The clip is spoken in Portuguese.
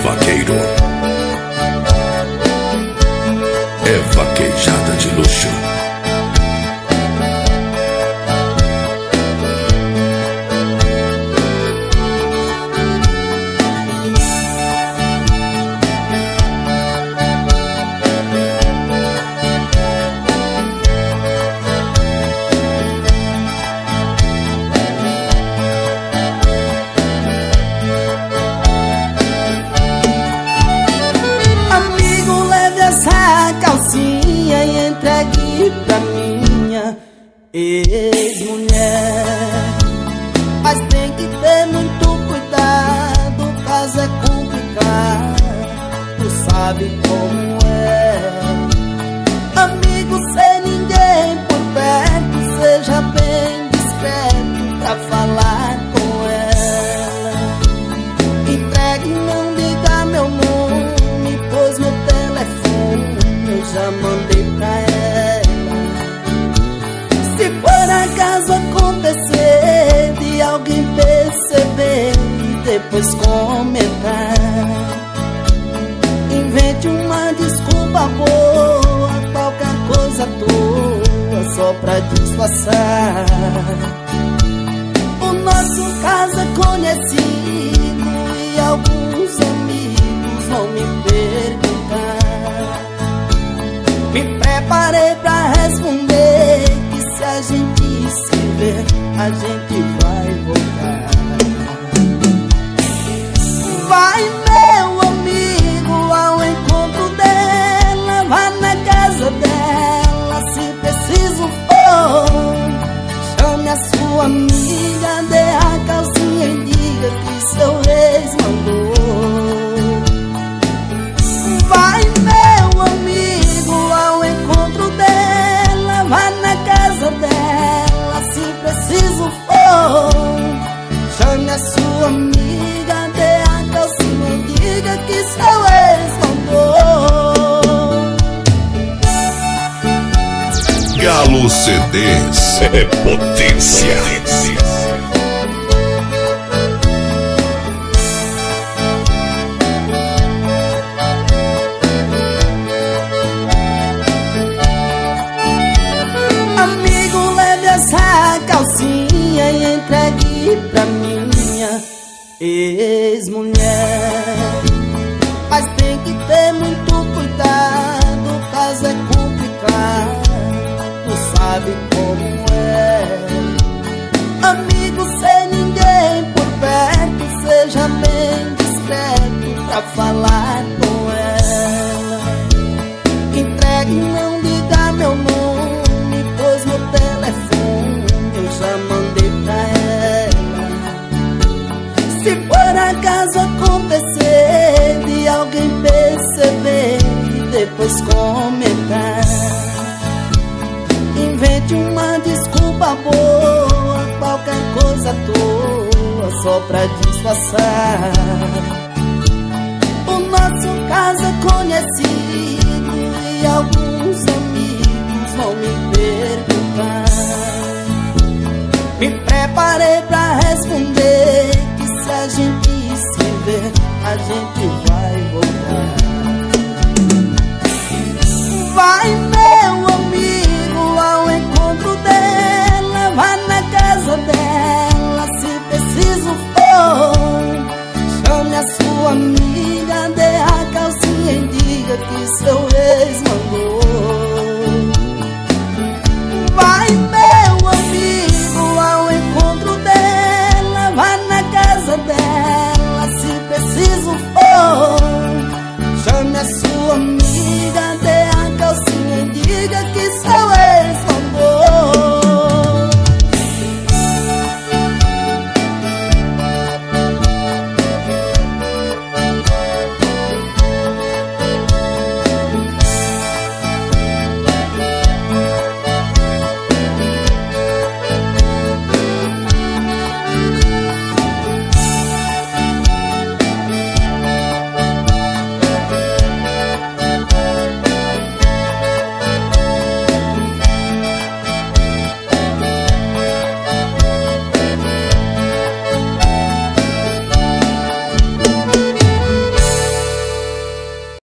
vaqueiro. É vaquejada de luxo. Calcinha e entregue pra minha ex-mulher. Mas tem que ter muito cuidado, o caso é complicado, tu sabe como é. Amigo sem ninguém por perto, seja bem discreto pra falar com ela. Entregue, não diga meu nome, pois meu telefone eu já mandei pra ela. Se por acaso acontecer de alguém perceber e depois comentar, invente uma desculpa boa, qualquer coisa tua, só pra disfarçar. O nosso caso é conhecido e alguns amigos vão me perguntar. Me preparei pra responder que se a gente se ver, a gente vai voltar. Vai, meu amigo, ao encontro dela, vá na casa dela, se preciso for. Chame a sua amiga, dê a calcinha e diga que seu ex mandou. Vai, meu amigo, ao encontro dela, vá na casa dela, se preciso for. Chame a sua amiga, dê a calcinha e diga que seu ex mandou. Galo CDs é potência. Essa calcinha e entregue pra minha ex-mulher. Mas tem que ter muito cuidado, o caso é complicado, tu sabe como é. Amigo sem ninguém por perto, seja bem discreto pra falar com ela. Entregue, não diga meu nome, pois meu telefone eu já mandei pra ela. Se por acaso acontecer de alguém perceber e depois comentar, invente uma desculpa boa, qualquer coisa tua, só pra disfarçar. O nosso caso é conhecido e alguns amigos vão me perguntar. Me preparei pra responder que se a gente se ver, a gente vai voltar. Vai,